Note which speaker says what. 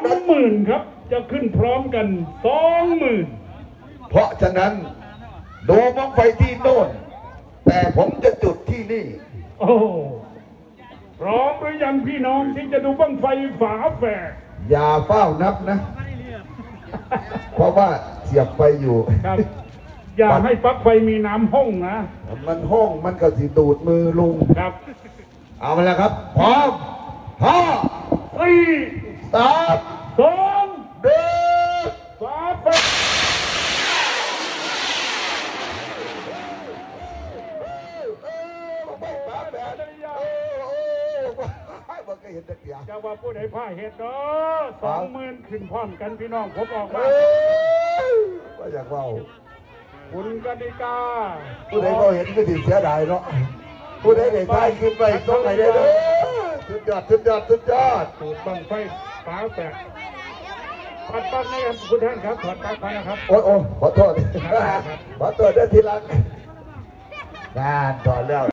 Speaker 1: 20,000ครับจะขึ้นพร้อมกัน20,000เพ
Speaker 2: ราะฉะนั้นดูบั้งไฟที่โน่นแต่ผมจะจุดที่นี่
Speaker 1: โอ้พร้อมหรือยังพี่น้องที่จะดูบั้งไฟฝาแฝด
Speaker 2: อย่าเฝ้านับนะเพราะว่าเสียบไฟอยู่
Speaker 1: ครับอย่าให้ปลั๊กไฟมีน้ำห้องนะ
Speaker 2: มันห้องมันก็สิดูดมือลุง
Speaker 1: ครับ
Speaker 2: เอามาแล้วครับพร้อม5 4 3 2 1ฝาแฝด
Speaker 1: จะว่าผู้ใดผ้าเห็ดเนาะ20,000ขึ้นพร้อมกันพี่น้องผมออกมา
Speaker 2: ว่าอยากเว้า
Speaker 1: คุณกติกา
Speaker 2: ผู้ใดก็เห็นก็ถึงเสียดายเนาะผู้ใดได้ทายขึ้นไปต้องไหนได้เลยสุดยอดตู
Speaker 1: ดบังไฟฝาแฝดปัดปัดนะครับคุณท่านครับถอดปลั๊กไฟนะครับ
Speaker 2: โอ้ขอโทษได้ทีหลังงานถอดแล้ว